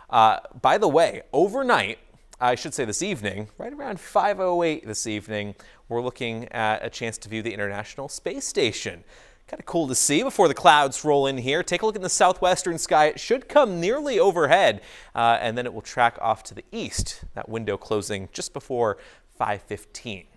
By the way, overnight, I should say this evening, right around 5:08 this evening, we're looking at a chance to view the International Space Station. Kind of cool to see before the clouds roll in here. Take a look in the southwestern sky. It should come nearly overhead, and then it will track off to the east. That window closing just before 5:15.